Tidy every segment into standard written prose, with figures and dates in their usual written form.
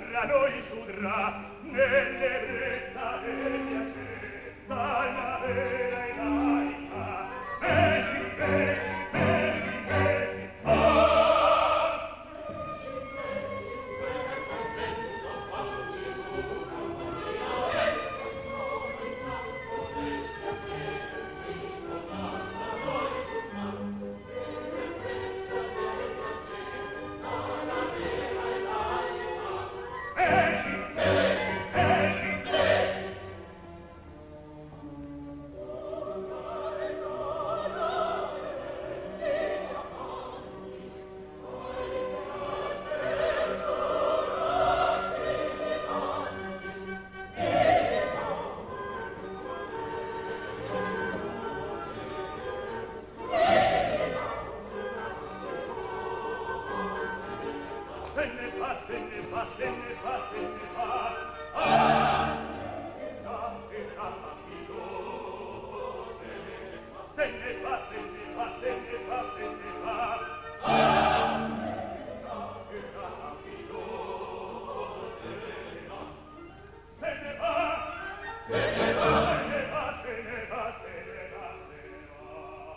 fra noi sudrà nell'ebbrezza del piacere dalla vera e laica. Pesci, pesci, pesci, pesci, ah! Se ne va, se ne va, se ne va, se ne va. Ah! Che capito. Se ne va, se ne va, se ne va, se ne va. Ah! Che capito. Se ne va. Se ne va, se ne va, se ne va, se ne va, se ne va.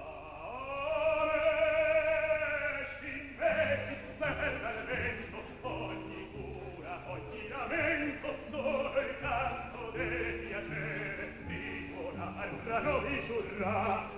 Pesci, pesci, perda il vento, ogni cura, ogni lamento, solo il canto del piacere di suonar fra noi surrà.